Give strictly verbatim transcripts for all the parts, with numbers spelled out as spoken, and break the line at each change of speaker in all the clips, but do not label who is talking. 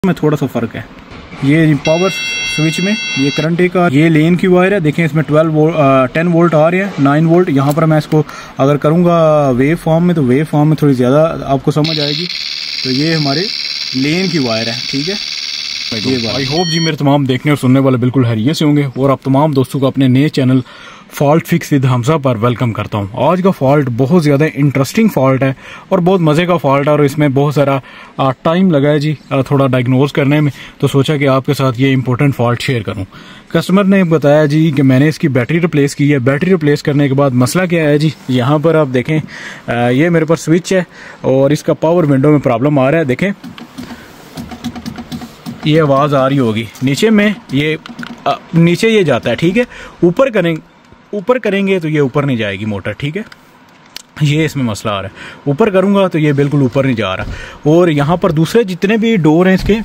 में थोड़ा सा फर्क है। ये पावर स्विच में ये करंट एक आ, ये लेन की वायर है, देखें इसमें ट्वेल्व वोल्ट टेन वोल्ट आ रहे हैं, नाइन वोल्ट। यहाँ पर मैं इसको अगर करूँगा वेव फॉर्म में तो वेव फॉर्म में थोड़ी ज़्यादा आपको समझ आएगी। तो ये हमारे लेन की वायर है, ठीक है। आई होप जी मेरे तमाम देखने और सुनने वाले बिल्कुल हैरियत से होंगे और आप तमाम दोस्तों को अपने नए channel fault fix with Hamza पर वेलकम करता हूं। आज का फॉल्ट बहुत ज़्यादा इंटरेस्टिंग फॉल्ट है और बहुत मज़े का फॉल्ट है और इसमें बहुत सारा टाइम लगा है जी थोड़ा डायग्नोज करने में, तो सोचा कि आपके साथ ये इंपॉर्टेंट फॉल्ट शेयर करूं। कस्टमर ने बताया जी कि मैंने इसकी बैटरी रिप्लेस की है। बैटरी रिप्लेस करने के बाद मसला क्या है जी, यहाँ पर आप देखें ये मेरे पास स्विच है और इसका पावर विंडो में प्रॉब्लम आ रहा है। देखें ये आवाज़ आ रही होगी नीचे में, ये आ, नीचे ये जाता है, ठीक है। ऊपर करेंगे ऊपर करेंगे तो ये ऊपर नहीं जाएगी मोटर, ठीक है। ये इसमें मसला आ रहा है, ऊपर करूँगा तो ये बिल्कुल ऊपर नहीं जा रहा। और यहाँ पर दूसरे जितने भी डोर हैं इसके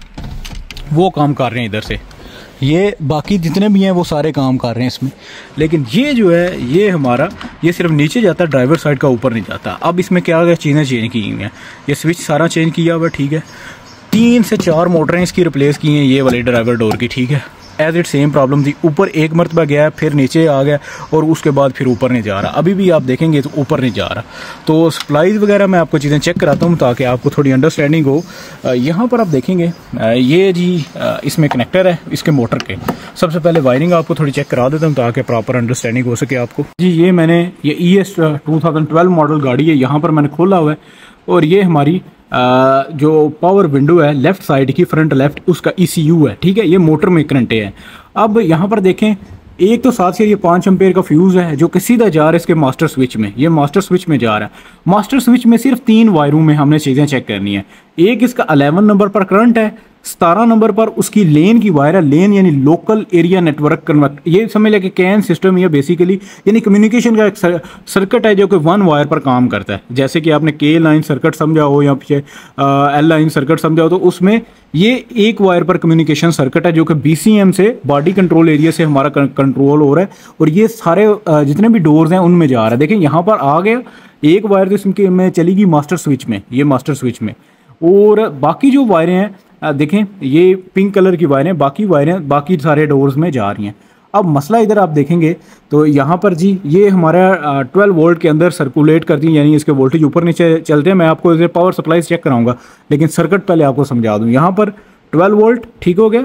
वो काम कर रहे हैं इधर से, ये बाकी जितने भी हैं वो सारे काम कर रहे हैं इसमें। लेकिन ये जो है ये हमारा ये सिर्फ नीचे जाता है, ड्राइवर साइड का ऊपर नहीं जाता। अब इसमें क्या क्या चीज़ें चेंज की हुई हैं, ये स्विच सारा चेंज किया हुआ है, ठीक है। तीन से चार मोटरें इसकी रिप्लेस की हैं ये वाली ड्राइवर डोर की, ठीक है। एज इट सेम प्रॉब्लम थी, ऊपर एक मरतबा गया फिर नीचे आ गया और उसके बाद फिर ऊपर नहीं जा रहा। अभी भी आप देखेंगे तो ऊपर नहीं जा रहा। तो सप्लाईज वगैरह मैं आपको चीज़ें चेक कराता हूँ ताकि आपको थोड़ी अंडरस्टैंडिंग हो। यहाँ पर आप देखेंगे ये जी इसमें कनेक्टर है इसके मोटर के। सबसे पहले वायरिंग आपको थोड़ी चेक करा देता हूँ ताकि प्रॉपर अंडरस्टैंडिंग हो सके आपको जी। ये मैंने ये E S two thousand twelve model गाड़ी है, यहाँ पर मैंने खोला हुआ है और ये हमारी आ, जो पावर विंडो है लेफ्ट साइड की, फ्रंट लेफ्ट, उसका ई सी यू है, ठीक है। ये मोटर में करंटे हैं। अब यहाँ पर देखें एक तो साथ से ये पाँच एम्पेयर का फ्यूज़ है जो कि सीधा जा रहा है इसके मास्टर स्विच में, ये मास्टर स्विच में जा रहा है। मास्टर स्विच में सिर्फ तीन वायरों में हमने चीज़ें चेक करनी है। एक इसका अलेवन नंबर पर करंट है, सतारह नंबर पर उसकी लेन की वायर है। लेन यानी लोकल एरिया नेटवर्क कन्वर्ट, ये समझ लें कि कैन सिस्टम ये बेसिकली यानी कम्युनिकेशन का एक सर्किट है जो कि वन वायर पर काम करता है। जैसे कि आपने के लाइन सर्किट समझा हो या पीछे एल लाइन सर्किट समझा हो, तो उसमें ये एक वायर पर कम्युनिकेशन सर्किट है जो कि बी सी एम से बॉडी कंट्रोल एरिया से हमारा कंट्रोल हो रहा है और ये सारे जितने भी डोर्स हैं उनमें जा रहा है। देखें यहाँ पर आ गया एक वायर तो इसमें में चली गई मास्टर स्विच में, ये मास्टर स्विच में। और बाकी जो वायरें हैं देखें ये पिंक कलर की वायरें, बाकी वायरें बाकी सारे डोर्स में जा रही हैं। अब मसला इधर आप देखेंगे तो यहाँ पर जी ये हमारा ट्वेल्व वोल्ट के अंदर सर्कुलेट करती है, यानी इसके वोल्टेज ऊपर नीचे चलते हैं। मैं आपको इधर पावर सप्लाई चेक कराऊंगा लेकिन सर्किट पहले आपको समझा दूँ। यहाँ पर ट्वेल्व वोल्ट ठीक हो गया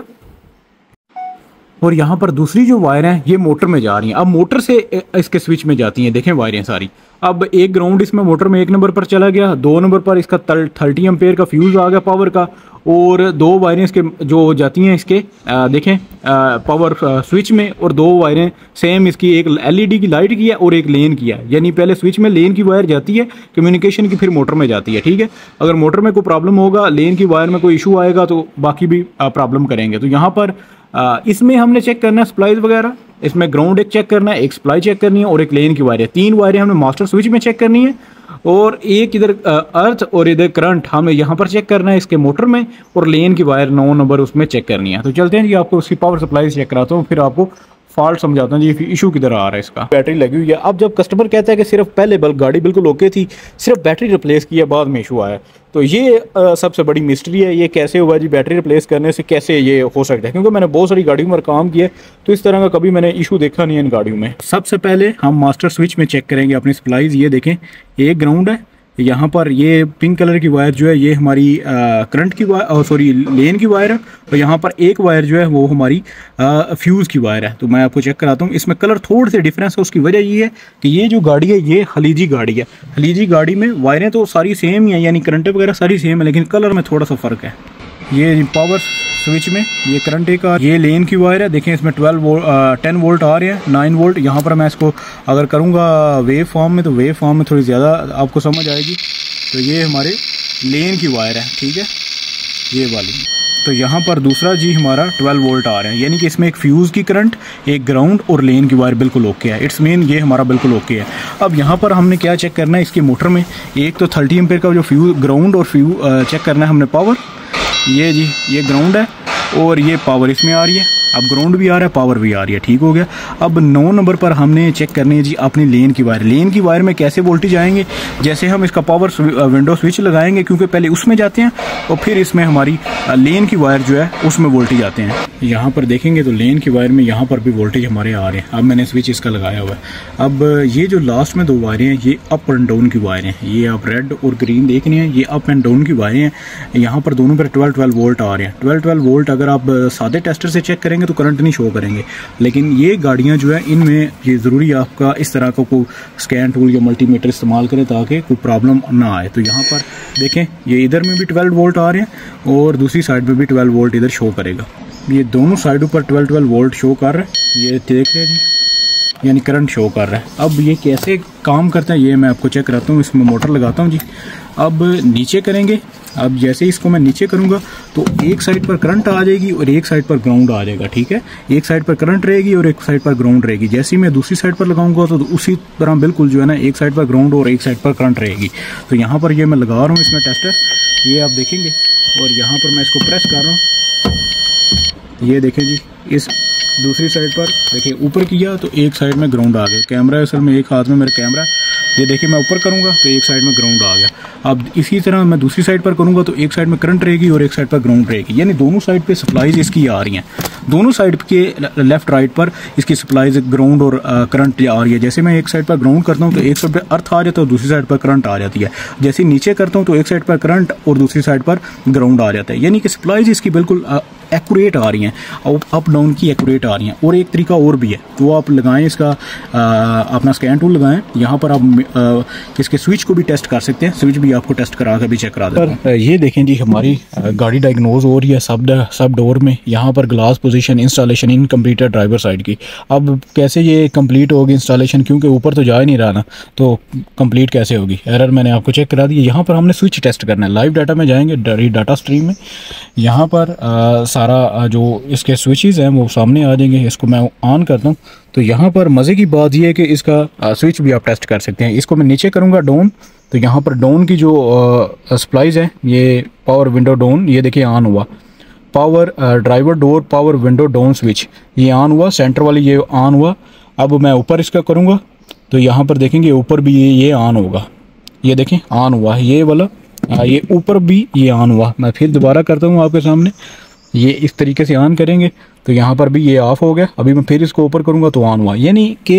और यहाँ पर दूसरी जो वायर हैं ये मोटर में जा रही हैं। अब मोटर से इसके स्विच में जाती हैं, देखें वायरें सारी। अब एक ग्राउंड इसमें मोटर में एक नंबर पर चला गया, दो नंबर पर इसका थर्टी एम्पेयर का फ्यूज़ आ गया पावर का, और दो वायरें इसके जो जाती हैं इसके आ, देखें आ, पावर स्विच में, और दो वायरें सेम इसकी एक एल ई डी की लाइट की है और एक लेन की है। यानी पहले स्विच में लेन की वायर जाती है कम्युनिकेशन की, फिर मोटर में जाती है, ठीक है। अगर मोटर में कोई प्रॉब्लम होगा, लेन की वायर में कोई इशू आएगा तो बाकी भी प्रॉब्लम करेंगे। तो यहाँ पर आ, इसमें हमने चेक करना है सप्लाईज वगैरह, इसमें ग्राउंड एक चेक करना है, एक सप्लाई चेक करनी है और एक लेन की वायर है। तीन वायरें हमने मास्टर स्विच में चेक करनी है और एक इधर अर्थ और इधर करंट हमें यहाँ पर चेक करना है इसके मोटर में, और लेन की वायर नौ नंबर उसमें चेक करनी है। तो चलते हैं जी, आपको उसकी पावर सप्लाई चेक कराता हूँ, फिर आपको फॉल्ट समझाता हूँ जी इशू किधर आ रहा है इसका। बैटरी लगी हुई है। अब जब कस्टमर कहता है कि सिर्फ पहले बल्ब गाड़ी बिल्कुल ओके थी, सिर्फ बैटरी रिप्लेस किया बाद में इशू आया, तो ये आ, सबसे बड़ी मिस्ट्री है। ये कैसे हुआ जी, बैटरी रिप्लेस करने से कैसे ये हो सकता है, क्योंकि मैंने बहुत सारी गाड़ियों में काम किया है तो इस तरह का कभी मैंने इशू देखा नहीं है इन गाड़ियों में। सबसे पहले हम मास्टर स्विच में चेक करेंगे अपनी सप्लाईज। ये देखें एक ग्राउंड है, यहाँ पर ये पिंक कलर की वायर जो है ये हमारी करंट की वायर, सॉरी लेन की वायर है, और यहाँ पर एक वायर जो है वो हमारी फ्यूज़ की वायर है। तो मैं आपको चेक कराता हूँ। इसमें कलर थोड़े से डिफरेंस है, उसकी वजह ये है कि ये जो गाड़ी है ये खलीजी गाड़ी है। खलीजी गाड़ी में वायरें तो सारी सेम ही हैं, यानी करंटें वगैरह सारी सेम है, लेकिन कलर में थोड़ा सा फ़र्क है। ये पावर स्विच में ये करंट एक आ, ये लेन की वायर है, देखें इसमें ट्वेल्व वोल्ट टेन वोल्ट आ रहे हैं, नाइन वोल्ट। यहाँ पर मैं इसको अगर करूँगा वेव फॉर्म में तो वेव फॉर्म में थोड़ी ज़्यादा आपको समझ आएगी। तो ये हमारे लेन की वायर है, ठीक है, ये वाली। तो यहाँ पर दूसरा जी हमारा ट्वेल्व वोल्ट आ रहे हैं, यानी कि इसमें एक फ्यूज़ की करंट, एक ग्राउंड और लेन की वायर बिल्कुल ओके है। इट्स मीन ये हमारा बिल्कुल ओके है। अब यहाँ पर हमने क्या चेक करना है इसके मोटर में, एक तो थर्टी एम्पेयर का जो फ्यूज ग्राउंड और फ्यू चेक करना है हमने पावर। ये जी ये ग्राउंड है और ये पावर इसमें आ रही है, अब ग्राउंड भी आ रहा है, पावर भी आ रही है, ठीक हो गया। अब नौ नंबर पर हमने चेक करनी है जी अपनी लेन की वायर। लेन की वायर में कैसे वोल्टेज आएंगे, जैसे हम इसका पावर विंडो स्विच लगाएंगे, क्योंकि पहले उसमें जाते हैं और फिर इसमें हमारी लेन की वायर जो है उसमें वोल्टेज आते हैं। यहाँ पर देखेंगे तो लेन की वायर में यहाँ पर भी वोल्टेज हमारे आ रहे हैं। अब मैंने स्विच इसका लगाया हुआ है। अब ये जो लास्ट में दो वायरें हैं ये अप एंड डाउन की वायरें हैं, ये आप रेड और ग्रीन देख रहे हैं, ये अप एंड डाउन की वायरें हैं। यहाँ पर दोनों पर ट्वेल्व ट्वेल्व वोल्ट आ रहे हैं। ट्वेल्व ट्वेल्व वोल्ट अगर आप सादे टेस्टर से चेक करेंगे तो करंट नहीं शो करेंगे, लेकिन ये गाड़ियाँ जो है इनमें ये ज़रूरी आपका इस तरह का कोई स्कैन टूल या मल्टीमीटर इस्तेमाल करें ताकि कोई प्रॉब्लम ना आए। तो यहाँ पर देखें ये इधर में भी ट्वेल्व वोल्ट आ रहे हैं और दूसरी साइड में भी ट्वेल्व वोल्ट इधर शो करेगा। ये दोनों साइडों पर ट्वेल्व ट्वेल्व वोल्ट शो कर रहा है, ये देख रहे हैं जी, यानी करंट शो कर रहा है। अब ये कैसे काम करता है ये मैं आपको चेक कराता हूँ। इसमें मोटर लगाता हूँ जी। अब नीचे करेंगे, अब जैसे इसको मैं नीचे करूँगा तो एक साइड पर करंट आ जाएगी और एक साइड पर ग्राउंड आ जाएगा, ठीक है। एक साइड पर करंट रहेगी और एक साइड पर ग्राउंड रहेगी। जैसे ही मैं दूसरी साइड पर लगाऊंगा तो उसी तरह बिल्कुल जो है ना एक साइड पर ग्राउंड और एक साइड पर करंट रहेगी। तो यहाँ पर ये मैं लगा रहा हूँ इसमें टेस्टर, ये आप देखेंगे, और यहाँ पर मैं इसको प्रेस कर रहा हूँ, ये देखें जी। इस दूसरी साइड पर देखिए ऊपर किया तो एक साइड में ग्राउंड आ गया। कैमरा असल में एक हाथ में मेरा कैमरा, ये देखिए मैं ऊपर करूंगा तो एक साइड में ग्राउंड आ गया। अब इसी तरह मैं दूसरी साइड पर करूंगा तो एक साइड में करंट रहेगी और एक साइड पर ग्राउंड रहेगी, यानी दोनों साइड पे सप्लाईज इसकी आ रही हैं। दोनों साइड के लेफ्ट राइट पर इसकी सप्लाईज ग्राउंड और करंट आ रही है। जैसे मैं एक साइड पर ग्राउंड करता हूँ तो एक साइड पर अर्थ आ जाता है और दूसरी साइड पर करंट आ जाती है। जैसे नीचे करता हूँ तो एक साइड पर करंट और दूसरी साइड पर ग्राउंड आ जाता है, यानी कि सप्लाईज इसकी बिल्कुल एक्यूरेट आ रही हैं, अप डाउन की एक्यूरेट आ रही हैं। और एक तरीका और भी है, तो आप लगाएं इसका आ, अपना स्कैन टूल लगाएं। यहाँ पर आप आ, इसके स्विच को भी टेस्ट कर सकते हैं, स्विच भी आपको टेस्ट करा कर भी चेक करा देता हूं। ये देखें जी हमारी गाड़ी डायग्नोज हो रही है सब सब डोर में। यहाँ पर ग्लास पोजीशन इंस्टॉलेशन इनकम्प्लीट है ड्राइवर साइड की। अब कैसे ये कंप्लीट होगी इंस्टॉलेशन, क्योंकि ऊपर तो जा ही नहीं रहा ना, तो कंप्लीट कैसे होगी। एरर मैंने आपको चेक करा दिया। यहाँ पर हमने स्विच टेस्ट करना है। लाइव डाटा में जाएंगे, डाटा स्ट्रीम में, यहाँ पर आ, सारा जो इसके स्विचेस हैं वो सामने आ जाएंगे। इसको मैं ऑन करता हूँ तो यहाँ पर मज़े की बात यह है कि इसका स्विच भी आप टेस्ट कर सकते हैं। इसको मैं नीचे करूँगा डाउन, तो यहाँ पर डाउन की जो सप्लाईज है, ये पावर विंडो डाउन, ये देखिए ऑन हुआ। Power driver door power window down switch ये ऑन हुआ, सेंटर वाली ये ऑन हुआ। अब मैं ऊपर इसका करूँगा तो यहाँ पर देखेंगे ऊपर भी ये ये ऑन होगा, ये देखें ऑन हुआ है ये वाला, ये ऊपर भी ये ऑन हुआ। मैं फिर दोबारा करता हूँ आपके सामने, ये इस तरीके से ऑन करेंगे तो यहाँ पर भी ये ऑफ हो गया। अभी मैं फिर इसको ऊपर करूँगा तो ऑन हुआ, यानी कि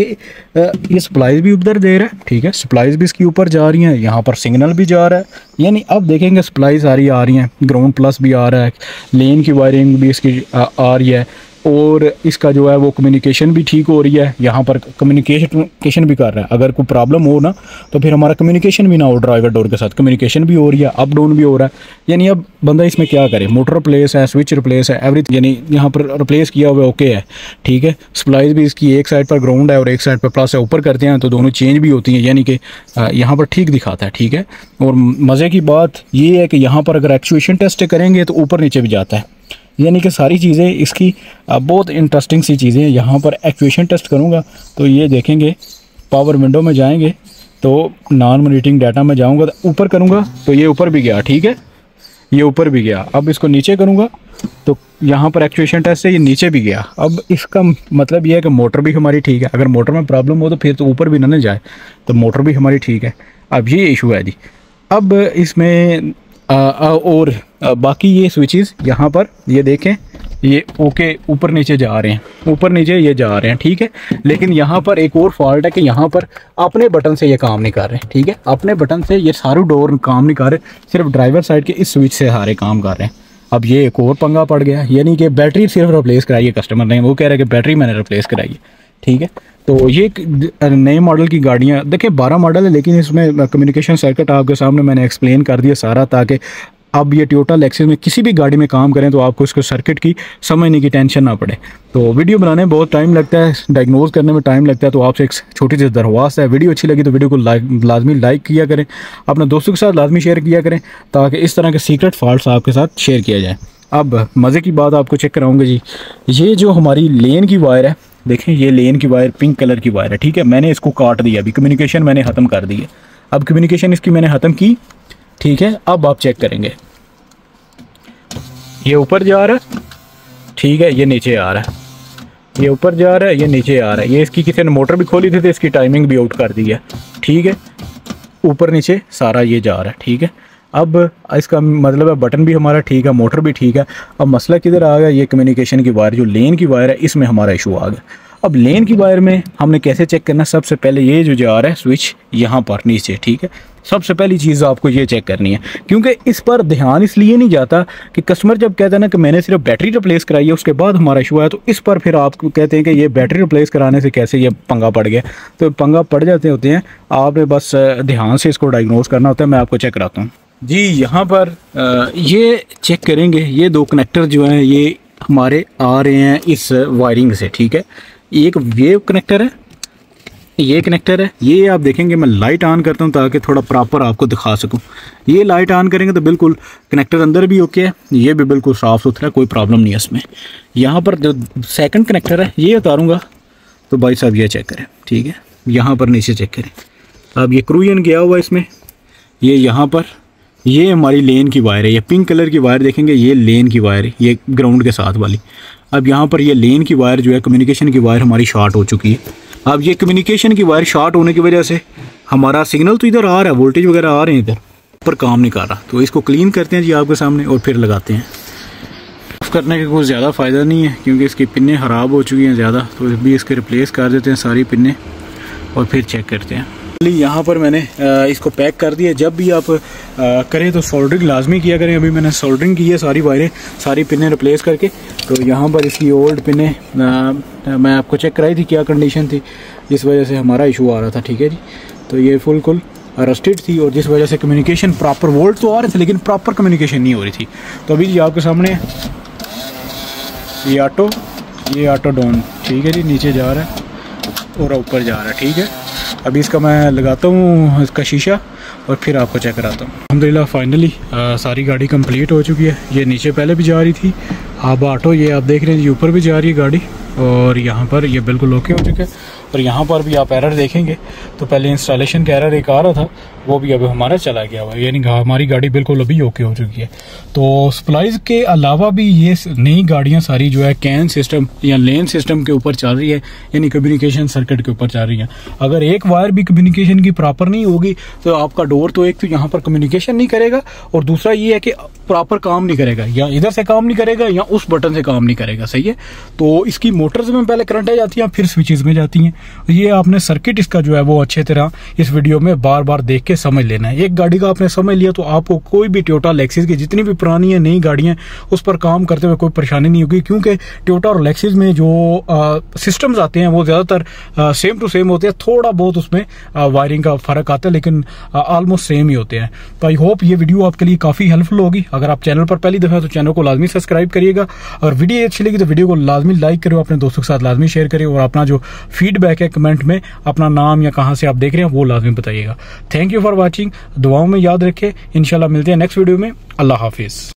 ये सप्लाईज भी उधर दे रहा है, ठीक है। सप्लाईज भी इसकी ऊपर जा रही हैं, यहाँ पर सिग्नल भी जा रहा है, यानी अब देखेंगे सप्लाई सारी आ रही हैं, ग्राउंड प्लस भी आ रहा है, लेन की वायरिंग भी इसकी आ, आ रही है, और इसका जो है वो कम्युनिकेशन भी ठीक हो रही है। यहाँ पर कम्युनिकेशन भी कर रहा है। अगर कोई प्रॉब्लम हो ना तो फिर हमारा कम्युनिकेशन भी ना हो, ड्राइवर डोर के साथ कम्युनिकेशन भी हो रही है, अप डाउन भी हो रहा है। यानी अब बंदा इसमें क्या करे, मोटर रिप्लेस है, स्विच रिप्लेस है, एवरीथिंग यानी यहाँ पर रिप्लेस किया हुआ ओके है, ठीक है। सप्लाईज भी इसकी एक साइड पर ग्राउंड है और एक साइड पर प्लस है, ऊपर करते हैं तो दोनों चेंज भी होती हैं, यानी कि यहाँ पर ठीक दिखाता है, ठीक है। और मज़े की बात ये है कि यहाँ पर अगर एक्चुएशन टेस्ट करेंगे तो ऊपर नीचे भी जाता है, यानी कि सारी चीज़ें इसकी बहुत इंटरेस्टिंग सी चीज़ें हैं। यहाँ पर एक्चुएशन टेस्ट करूँगा तो ये देखेंगे, पावर विंडो में जाएंगे तो नॉन मॉनिटरिंग डाटा में जाऊँगा तो ऊपर करूँगा तो ये ऊपर भी गया, ठीक है, ये ऊपर भी गया। अब इसको नीचे करूँगा तो यहाँ पर एक्चुएशन टेस्ट से ये नीचे भी गया। अब इसका मतलब ये है कि मोटर भी हमारी ठीक है। अगर मोटर में प्रॉब्लम हो तो फिर तो ऊपर भी ना जाए, तो मोटर भी हमारी ठीक है। अब ये इशू है जी। अब इसमें आ, आ, और आ, बाकी ये स्विचेस यहाँ पर ये देखें, ये ओके ऊपर नीचे जा रहे हैं, ऊपर नीचे ये जा रहे हैं, ठीक है। लेकिन यहाँ पर एक और फॉल्ट है कि यहाँ पर अपने बटन से ये काम नहीं कर रहे, ठीक है। अपने बटन से ये सारे डोर काम नहीं कर रहे, सिर्फ ड्राइवर साइड के इस स्विच से सारे काम कर रहे हैं। अब ये एक और पंगा पड़ गया, यानी कि बैटरी सिर्फ रिप्लेस कराई है कस्टमर ने, वो कह रहे हैं कि बैटरी मैंने रिप्लेस कराई है, ठीक है। तो ये नए मॉडल की गाड़ियाँ देखिए, बारह मॉडल है, लेकिन इसमें कम्युनिकेशन सर्किट आपके सामने मैंने एक्सप्लेन कर दिया सारा, ताकि अब ये टोयोटा लेक्सस में किसी भी गाड़ी में काम करें तो आपको इसको सर्किट की समझने की टेंशन ना पड़े। तो वीडियो बनाने में बहुत टाइम लगता है, डायग्नोज करने में टाइम लगता है, तो आपसे एक छोटी सी दरख्वास्त है, वीडियो अच्छी लगी तो वीडियो को लाइक लाजमी लाइक किया करें, अपने दोस्तों के साथ लाजमी शेयर किया करें, ताकि इस तरह के सीक्रेट फॉल्ट्स आपके साथ शेयर किया जाए। अब मज़े की बात आपको चेक कराऊंगा जी, ये जो हमारी लेन की वायर है, देखें ये लेन की वायर पिंक कलर की वायर है, ठीक है। मैंने इसको काट दिया, अभी कम्युनिकेशन मैंने ख़त्म कर दी है। अब कम्युनिकेशन इसकी मैंने ख़त्म की, ठीक है। अब आप चेक करेंगे, ये ऊपर जा रहा है, ठीक है, ये नीचे आ रहा है। ये ऊपर जा रहा है, ये नीचे आ रहा है। ये इसकी किसी ने मोटर भी खोली थी तो इसकी टाइमिंग भी आउट कर दी है, ठीक है। ऊपर नीचे सारा ये जा रहा है, ठीक है। अब इसका मतलब है बटन भी हमारा ठीक है, मोटर भी ठीक है। अब मसला किधर आ गया, ये कम्युनिकेशन की वायर, जो लेन की वायर है, इसमें हमारा इशू आ गया। अब लेन की वायर में हमने कैसे चेक करना, सबसे पहले ये जो जा रहा है स्विच यहाँ पर नीचे, ठीक है। सबसे पहली चीज़ आपको ये चेक करनी है, क्योंकि इस पर ध्यान इसलिए नहीं जाता कि कस्टमर जब कहता है ना कि मैंने सिर्फ बैटरी रिप्लेस कराई है, उसके बाद हमारा इशू आया, तो इस पर फिर आप कहते हैं कि ये बैटरी रिप्लेस कराने से कैसे ये पंगा पड़ गया। तो पंगा पड़ जाते होते हैं, आपने बस ध्यान से इसको डायग्नोज करना होता है। मैं आपको चेक कराता हूँ जी। यहाँ पर ये चेक करेंगे, ये दो कनेक्टर जो हैं ये हमारे आ रहे हैं इस वायरिंग से, ठीक है। एक वेव कनेक्टर है, ये कनेक्टर है। ये आप देखेंगे मैं लाइट ऑन करता हूँ ताकि थोड़ा प्रॉपर आपको दिखा सकूँ। ये लाइट ऑन करेंगे तो बिल्कुल कनेक्टर अंदर भी ओके है, ये भी बिल्कुल साफ़ सुथरा है, कोई प्रॉब्लम नहीं है इसमें। यहाँ पर जो सेकंड कनेक्टर है ये उतारूँगा तो भाई साहब ये चेक करें, ठीक है। यहाँ पर नीचे चेक करें, अब ये क्रूयन गया हुआ इसमें, ये यहाँ पर ये हमारी लेन की वायर है, ये पिंक कलर की वायर देखेंगे, ये लेन की वायर है, ये ग्राउंड के साथ वाली। अब यहाँ पर ये लेन की वायर जो है, कम्युनिकेशन की वायर हमारी शॉर्ट हो चुकी है। अब ये कम्युनिकेशन की वायर शॉर्ट होने की वजह से हमारा सिग्नल तो इधर आ रहा है, वोल्टेज वगैरह आ रहे हैं इधर, पर काम नहीं कर रहा। तो इसको क्लीन करते हैं जी आपके सामने और फिर लगाते हैं। करने का कोई ज़्यादा फ़ायदा नहीं है क्योंकि इसकी पिन्ने ख़राब हो चुकी हैं ज़्यादा, तो भी इसके रिप्लेस कर देते हैं सारी पिन्ने और फिर चेक करते हैं। यहाँ पर मैंने इसको पैक कर दिया। जब भी आप करें तो सोल्डरिंग लाजमी किया करें। अभी मैंने सोल्डरिंग की है सारी वायरें, सारी पिनें रिप्लेस करके। तो यहाँ पर इसकी ओल्ड पिनें मैं आपको चेक कराई थी क्या कंडीशन थी, जिस वजह से हमारा इशू आ रहा था, ठीक है जी। तो ये फुल कुल रस्टेड थी और जिस वजह से कम्युनिकेशन प्रॉपर, वोल्ट तो आ रहे थे लेकिन प्रॉपर कम्युनिकेशन नहीं हो रही थी। तो अभी जी आपके सामने ये ऑटो, ये ऑटो डाउन, ठीक है जी, नीचे जा रहा है और ऊपर जा रहा है, ठीक है। अभी इसका मैं लगाता हूँ इसका शीशा और फिर आपको चेक कराता हूँ। अल्हम्दुलिल्लाह फाइनली सारी गाड़ी कंप्लीट हो चुकी है। ये नीचे पहले भी जा रही थी, अब ऑटो ये आप देख रहे हैं, ये ऊपर भी जा रही है गाड़ी और यहाँ पर ये बिल्कुल ओके हो चुका है। और यहाँ पर भी आप एरर देखेंगे तो पहले इंस्टॉलेशन का एरर एक आ रहा था, वो भी अभी हमारा चला गया हुआ है, यानी हमारी गाड़ी बिल्कुल अभी ओके हो चुकी है। तो सप्लाईज के अलावा भी ये नई गाड़ियाँ सारी जो है कैन सिस्टम या लेन सिस्टम के ऊपर चल रही है, यानी कम्युनिकेशन सर्किट के ऊपर चल रही है। अगर एक वायर भी कम्युनिकेशन की प्रॉपर नहीं होगी तो आपका डोर तो एक तो यहाँ पर कम्युनिकेशन नहीं करेगा और दूसरा ये है कि प्रॉपर काम नहीं करेगा, या इधर से काम नहीं करेगा या उस बटन से काम नहीं करेगा, सही है। तो इसकी मोटर्स में पहले करंट आ जाती है, फिर स्विचेस में जाती हैं। ये आपने सर्किट इसका जो है वो अच्छे तरह इस वीडियो में बार बार देख के समझ लेना है। एक गाड़ी का आपने समझ लिया तो आपको कोई भी टोयोटा लेक्सिस की जितनी भी पुरानी है नई गाड़ियां उस पर काम करते हुए कोई परेशानी नहीं होगी, क्योंकि टोयोटा और लेक्सिस में जो सिस्टम्स आते हैं वो ज्यादातर सेम टू सेम होते हैं। थोड़ा बहुत उसमें वायरिंग का फर्क आता है लेकिन ऑलमोस्ट सेम ही होते हैं। तो आई होप ये वीडियो आपके लिए काफी हेल्पफुल होगी। अगर आप चैनल पर पहली दफा तो चैनल को लाजमी सब्सक्राइब करिएगा और वीडियो अच्छी लगी तो वीडियो को लाजमी लाइक करें, अपने दोस्तों के साथ लाजमी शेयर करें और अपना जो फीडबैक है कमेंट में अपना नाम या कहां से आप देख रहे हैं वो लाजमी बताइएगा। Thank you for watching. दुआओं में याद रखें। इंशाल्लाह मिलते हैं नेक्स्ट वीडियो में। अल्लाह हाफिज।